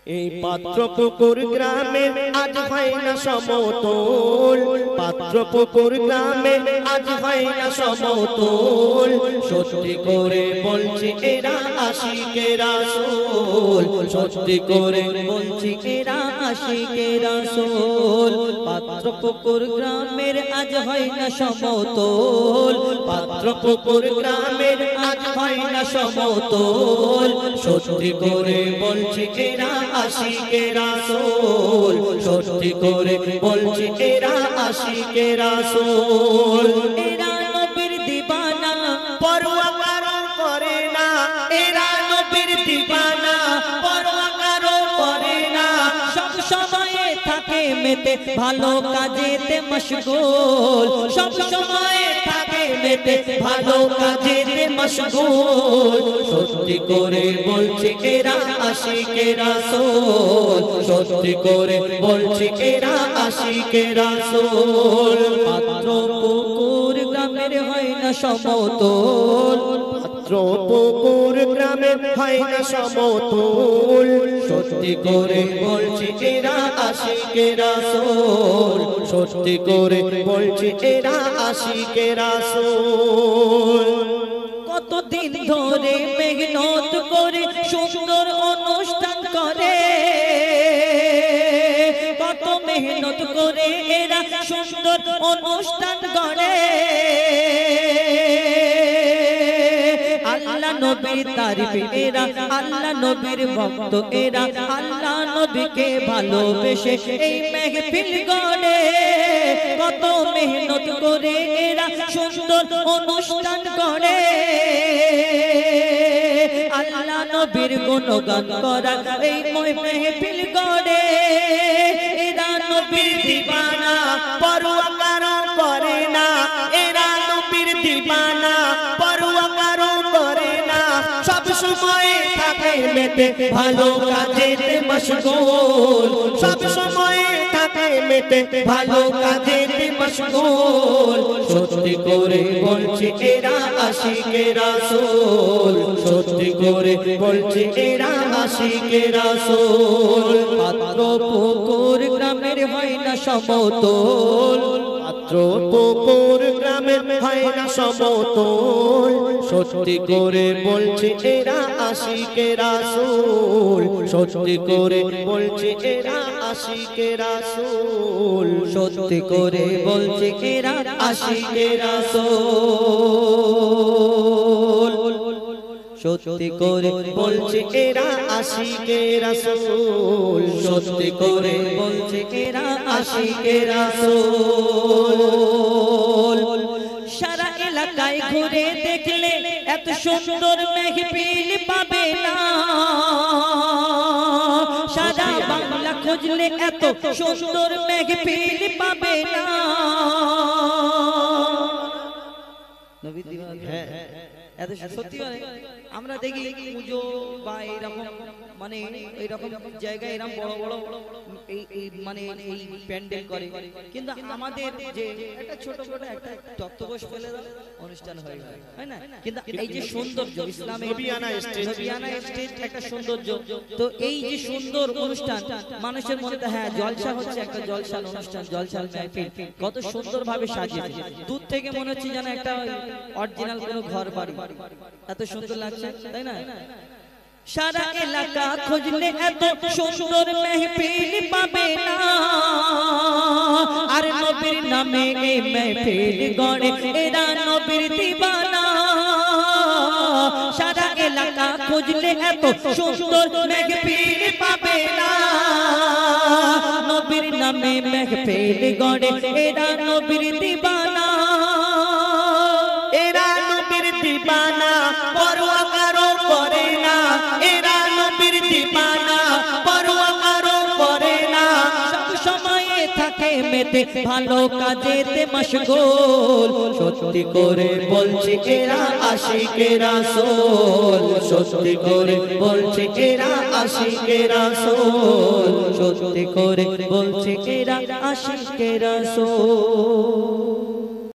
এই পাত্রপুকুর গ্রামে আজ হয় না সমতল, পাত্রপুকুর গ্রামে আজ হয় না সমতল। সত্যি করে বলছি এরা আশিকে রাসূল, সত্যি করে বলছি এরা আশিকে রাসূল। পাত্রপুকুর গ্রামের আজ হয় না সমতল, পাত্রপুকুর গ্রামের আজ হয় না সমতল। সত্যি করে বলছি এরা আশিকে রাসূল, সত্যি করে বলছি এরা আশিকে রাসূল। এরা নবীর দিবানা পরোয়া কারো করে না, এরা নবীর দিবানা পরোয়া কারো করে না। সব সময়ে থাকে মেতে ভালো কাজেতে মশগুল, সব সময়ে থাকে মেতে ভালো কাজেতে মশগুল। সত্যি করে বলছি এরা আশিকে রাসূল, সত্যি করে বলছি এরা আশিকে রাসূল। পাত্রপুকুর গ্রামের হয় না সমতল, পাত্রপুকুর গ্রামের হয় না সমতল। সত্যি করে বলছি এরা আশিকে রাসূল, সত্যি করে বলছি এরা আশিকে রাসূল। কতদিন ধরে মেহনত করে সুন্দর অনুষ্ঠান করে, কত মেহনত করে এরা সুন্দর অনুষ্ঠান করে। আল্লাহ নবীর তারিফ এরা, আল্লাহ নবীর ভক্ত এরা, আল্লাহ নবীকে ভালোবেসে এই মেহফিল গড়ে। কত মেহনত করে এরা সুন্দর অনুষ্ঠান করে, আল্লাহ নবীর গুণগান করা এই মেহফিল গড়ে। এরা নবীর দিবানা পরোয়া কারো করে না, এরা নবীর দিবানা পরোয়া কারো করে না। সব সময় থাকে মেতে ভালো কাজেতে মশগুল, সব সময় থাকে মেতে ভালো কাজেতে মশগুল। সত্যি করে বলছি এরা আশিকে রাসূল, সত্যি করে বলছি এরা আশিকে রাসূল। পাত্রপুকুর গ্রামের হয় না সমতল, পাত্রপুকুর গ্রামের হয় না সমতল। সত্যি করে বলছি এরা আশিকে রাসূল, সত্যি করে বলছি এরা আশিকে রাসূল, সত্যি করে বলছি এরা আশিকে রাসূল। সত্যি করে বলছি এরা আশিকে রাসূল, সত্যি করে বলছি এরা আশিকে রাসূল। সারা এলাকায় ঘুরে দেখলে এত সুন্দর মেহফিল পাবে না, সারা বাংলা খুঁজলে এত সুন্দর মেহফিল পাবে না। নবী দিওয়ানা এত সত্যি আমরা দেখি পুজো বা এরকম মানে এইরকম জায়গায় এরকম বড় বড় এই মানে এই প্যান্ডেল করে, কিন্তু আমাদের যে একটা ছোট ছোট একটা তত্ত্ববোধ ফেলে অনুষ্ঠান হয়ে যায়, হয় না? কিন্তু এই যে সৌন্দর্য ইসলামের নবিয়ানা স্টেজ একটা সৌন্দর্য, তো এই যে সুন্দর অনুষ্ঠান মানুষের মনে হ্যাঁ জলসা হচ্ছে, একটা জলসার অনুষ্ঠান, জলসার মাহফিল কত সুন্দর ভাবে সাজিয়েছে। দূর থেকে মনে হচ্ছে যেন একটা অরিজিনাল কোনো ঘর বাড়ি, এত সুন্দর লাগছে, তাই না? সারা এলাকা খুঁজলে এত সুন্দর মেহফিল পাবে না, আর নবীর নামে এই মেহফিল গড়ে এরা নবীর দিবানা। সারা এলাকা খুঁজলে এত সুন্দর মেহফিল পাবে না, নবীর নামে মেহফিল গড়ে এরা নবীর দিবানা। এরা নবীর দিবানা পরোয়া কারো করে না, এরা নবীর দিবানা পরোয়া কারো করে না। সব সময়ে থাকে মেতে ভালো কাজেতে মশগুল। সত্যি করে বলছি এরা আশিকে রাসূল, সত্যি করে বলছি এরা আশিকে রাসূল, সত্যি করে বলছি এরা আশিকে রাসূল।